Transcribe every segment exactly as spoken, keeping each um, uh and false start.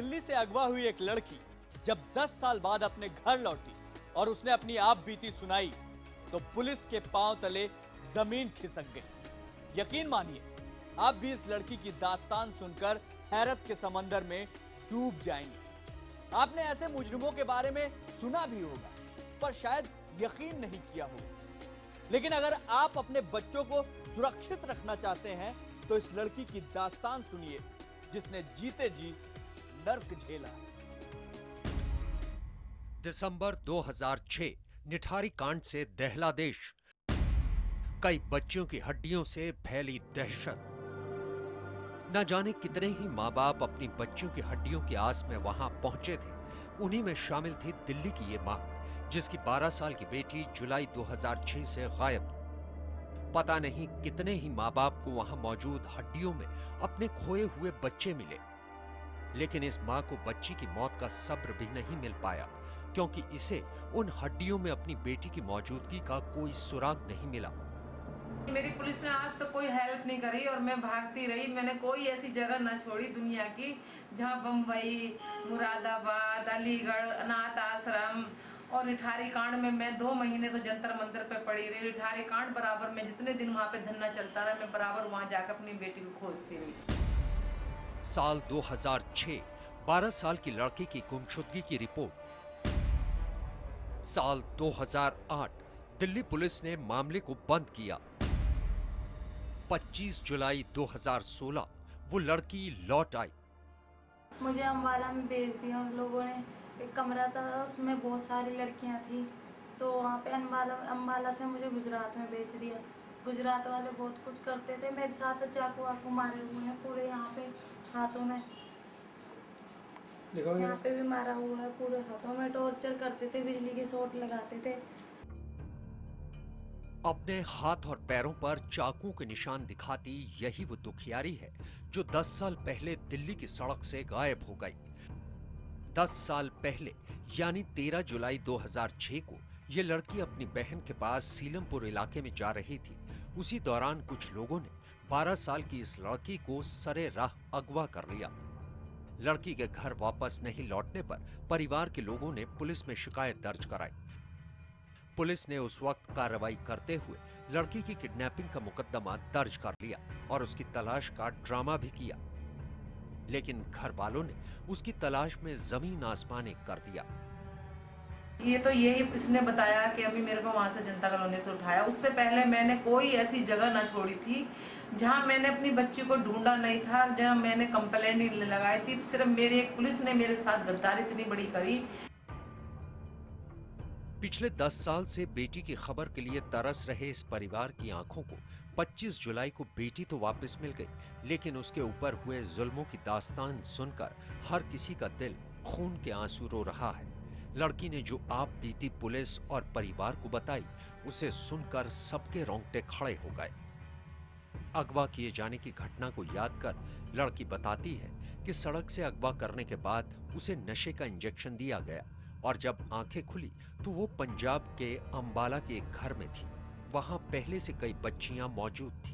दिल्ली से अगवा हुई एक लड़की जब दस साल बाद अपने घर लौटी और उसने अपनी आप बीती सुनाई तो पुलिस के पांव तले जमीन खिसक गई। यकीन मानिए आप भी इस लड़की की दास्तान सुनकर हैरत के समंदर में डूब जाएंगे। आपने ऐसे मुजरिमों के बारे में सुना भी होगा पर शायद यकीन नहीं किया होगा, लेकिन अगर आप अपने बच्चों को सुरक्षित रखना चाहते हैं तो इस लड़की की दास्तान सुनिए जिसने जीते जी नर्क झेला। दिसंबर दो हज़ार छह निठारी कांड से दहला देश। कई बच्चियों की हड्डियों से फैली दहशत। न जाने कितने ही माँ बाप अपनी बच्चियों की हड्डियों की आस में वहां पहुंचे थे। उन्हीं में शामिल थी दिल्ली की ये मां जिसकी बारह साल की बेटी जुलाई दो हज़ार छह से गायब। पता नहीं कितने ही माँ बाप को वहां मौजूद हड्डियों में अपने खोए हुए बच्चे मिले, लेकिन इस मां को बच्ची की मौत का सब्र भी नहीं मिल पाया क्योंकि इसे उन हड्डियों में अपनी बेटी की मौजूदगी का कोई सुराग नहीं मिला। मेरी पुलिस ने आज तक कोई हेल्प नहीं करी और मैं भागती रही। मैंने कोई ऐसी जगह न छोड़ी दुनिया की जहां बम्बई, मुरादाबाद, अलीगढ़, अनाथ आश्रम और निठारी कांड में मैं दो महीने तो जंतर मंतर पे पड़ी रही। निठारी कांड बराबर में जितने दिन वहां पे धरना चलता रहा मैं बराबर वहां जाकर अपनी बेटी को खोजती रही। साल दो हज़ार छह, बारह साल की लड़की की गुमशुदगी की रिपोर्ट। साल दो हज़ार आठ, दिल्ली पुलिस ने मामले को बंद किया। पच्चीस जुलाई दो हज़ार सोलह, वो लड़की लौट आई। मुझे अम्बाला में भेज दिया उन लोगों ने। एक कमरा था उसमें बहुत सारी लड़कियां थी तो वहाँ पे अम्बाला अम्बाला से मुझे गुजरात में भेज दिया। गुजरात वाले बहुत कुछ करते थे मेरे साथ, चाकू वाकू मारे हुए हैं पूरे यहाँ पे हाथों में, यहाँ पे भी मारा हुआ है पूरे हाथों में। टॉर्चर करते थे, बिजली के शॉट लगाते थे। अपने हाथ और पैरों पर चाकू के निशान दिखाती यही वो दुखियारी है जो दस साल पहले दिल्ली की सड़क से गायब हो गई। दस साल पहले यानी तेरह जुलाई दो हज़ार छह को ये लड़की अपनी बहन के पास सीलमपुर इलाके में जा रही थी। उसी दौरान कुछ लोगों ने बारह साल की इस लड़की को सरे राह अगवा कर लिया। लड़की के घर वापस नहीं लौटने पर परिवार के लोगों ने पुलिस में शिकायत दर्ज कराई। पुलिस ने उस वक्त कार्रवाई करते हुए लड़की की किडनैपिंग का मुकदमा दर्ज कर लिया और उसकी तलाश का ड्रामा भी किया, लेकिन घर वालों ने उसकी तलाश में जमीन आसमान एक कर दिया। ये तो यही इसने बताया कि अभी मेरे को वहां से जनता कॉलोनी से उठाया। उससे पहले मैंने कोई ऐसी जगह ना छोड़ी थी जहां मैंने अपनी बच्ची को ढूंढा नहीं था, जहां मैंने कंप्लेंट नहीं लगाई थी। सिर्फ मेरी एक पुलिस ने मेरे साथ गद्दारी इतनी बड़ी करी। पिछले दस साल से बेटी की खबर के लिए तरस रहे इस परिवार की आंखों को पच्चीस जुलाई को बेटी तो वापस मिल गई, लेकिन उसके ऊपर हुए जुल्मों की दास्तान सुनकर हर किसी का दिल खून के आंसू रो रहा है। लड़की ने जो आप बीती पुलिस और परिवार को बताई उसे सुनकर सबके रोंगटे खड़े हो गए। अगवा किए जाने की घटना को याद कर लड़की बताती है कि सड़क से अगवा करने के बाद उसे नशे का इंजेक्शन दिया गया और जब आंखें खुली तो वो पंजाब के अंबाला के एक घर में थी। वहां पहले से कई बच्चियां मौजूद थी।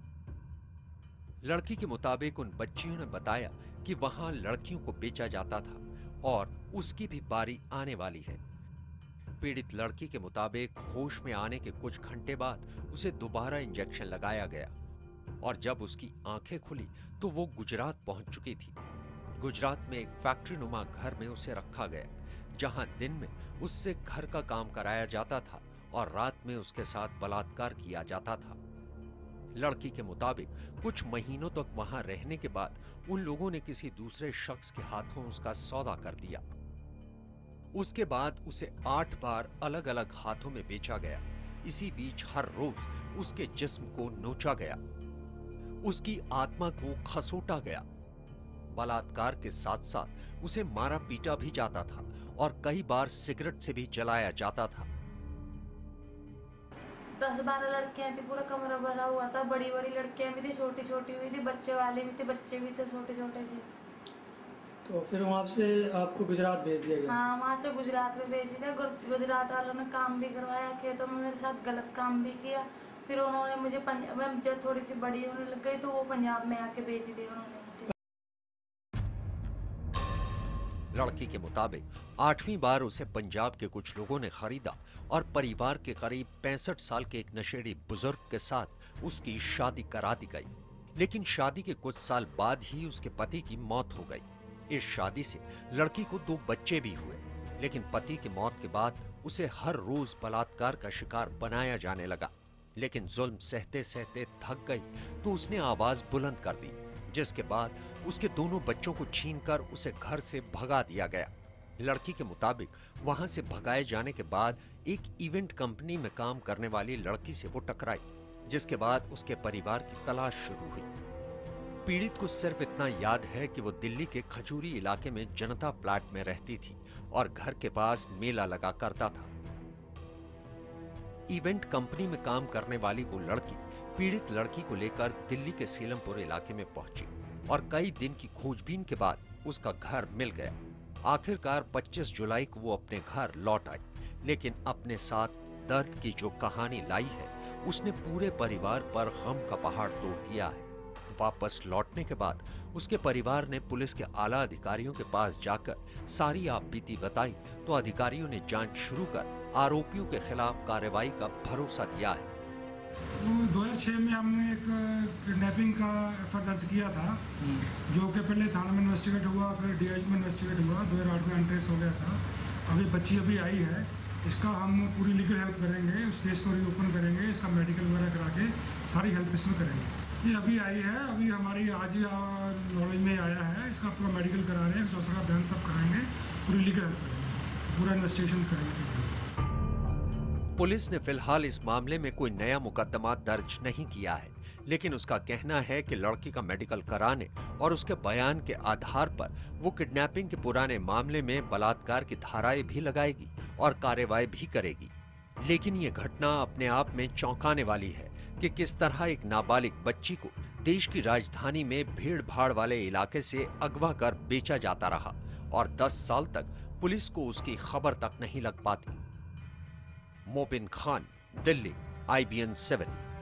लड़की के मुताबिक उन बच्चियों ने बताया कि वहां लड़कियों को बेचा जाता था और उसकी भी बारी आने वाली है। पीड़ित लड़की के मुताबिक होश में आने के कुछ घंटे बाद उसे दोबारा इंजेक्शन लगाया गया और जब उसकी आंखें खुली तो वो गुजरात पहुंच चुकी थी। गुजरात में एक फैक्ट्री नुमा घर में उसे रखा गया जहां दिन में उससे घर का काम कराया जाता था और रात में उसके साथ बलात्कार किया जाता था। लड़की के मुताबिक कुछ महीनों तक वहां रहने के बाद उन लोगों ने किसी दूसरे शख्स के हाथों उसका सौदा कर दिया। उसके बाद उसे आठ बार अलग अलग हाथों में बेचा गया। इसी बीच हर रोज उसके जिस्म को नोचा गया, उसकी आत्मा को खसोटा गया। बलात्कार के साथ साथ उसे मारा पीटा भी जाता था और कई बार सिगरेट से भी जलाया जाता था। दस बारह लड़कियां थी, पूरा कमरा भरा हुआ था। बड़ी बड़ी लड़कियां भी थी, छोटी छोटी भी थी, बच्चे वाले भी थे, बच्चे भी थे छोटे छोटे से। तो फिर वहाँ से आपको गुजरात भेज दिया गया? हाँ, वहाँ से गुजरात में भेज दिया। गुजरात वालों ने काम भी करवाया, खेतों में मेरे साथ गलत काम भी किया। फिर उन्होंने मुझे पंजाब, जब थोड़ी सी बड़ी होने लग गई तो वो पंजाब में आके भेज दिया उन्होंने मुझे। लड़की के मुताबिक आठवीं बार उसे पंजाब के कुछ लोगों ने खरीदा और परिवार के करीब पैंसठ साल के एक नशेड़ी बुजुर्ग के साथ उसकी शादी करा दी गई। लेकिन शादी के कुछ साल बाद ही उसके पति की मौत हो गई। इस शादी से लड़की को दो बच्चे भी हुए, लेकिन पति की मौत के बाद उसे हर रोज बलात्कार का शिकार बनाया जाने लगा। लेकिन जुल्म सहते सहते थक गई तो उसने आवाज बुलंद कर दी, जिसके बाद उसके दोनों बच्चों को छीनकर उसे घर से भगा दिया गया। लड़की के मुताबिक वहां से भगाए जाने के बाद एक इवेंट कंपनी में काम करने वाली लड़की से वो टकराई, जिसके बाद उसके परिवार की तलाश शुरू हुई। पीड़ित को सिर्फ इतना याद है कि वो दिल्ली के खजूरी इलाके में जनता प्लाट में रहती थी और घर के पास मेला लगा करता था। इवेंट कंपनी में काम करने वाली वो लड़की पीड़ित लड़की को लेकर दिल्ली के सीलमपुर इलाके में पहुंची और कई दिन की खोजबीन के बाद उसका घर मिल गया। आखिरकार पच्चीस जुलाई को वो अपने घर लौट आई, लेकिन अपने साथ दर्द की जो कहानी लाई है उसने पूरे परिवार पर गम का पहाड़ तोड़ दिया है। वापस लौटने के बाद उसके परिवार ने पुलिस के आला अधिकारियों के पास जाकर सारी आपबीती बताई तो अधिकारियों ने जांच शुरू कर आरोपियों के खिलाफ कार्रवाई का भरोसा दिया है। दो हज़ार छह में हमने एक किडनैपिंग का एफ आई आर दर्ज किया था, जो कि पहले थाना में इन्वेस्टिगेट हुआ, फिर डी आई जी में इन्वेस्टिगेट हुआ, दो हज़ार आठ में अनट्रेस हो गया था। अभी बच्ची अभी आई है, इसका हम पूरी लीगल हेल्प करेंगे, उस केस को रीओपन करेंगे, इसका मेडिकल वगैरह करा के सारी हेल्प इसमें करेंगे। ये अभी आई है, अभी हमारी आज ही नॉलेज में आया है, इसका पूरा मेडिकल करा रहे हैं, दूसरा का बयान सब कराएंगे, पूरी लीगल हेल्प करेंगे, पूरा इन्वेस्टिगेशन करेंगे। पुलिस ने फिलहाल इस मामले में कोई नया मुकदमा दर्ज नहीं किया है, लेकिन उसका कहना है कि लड़की का मेडिकल कराने और उसके बयान के आधार पर वो किडनैपिंग के पुराने मामले में बलात्कार की धाराएं भी लगाएगी और कार्रवाई भी करेगी। लेकिन ये घटना अपने आप में चौंकाने वाली है कि किस तरह एक नाबालिग बच्ची को देश की राजधानी में भीड़ भाड़ वाले इलाके से अगवा कर बेचा जाता रहा और दस साल तक पुलिस को उसकी खबर तक नहीं लग पाती। Mobin Khan, Delhi, I B N seven.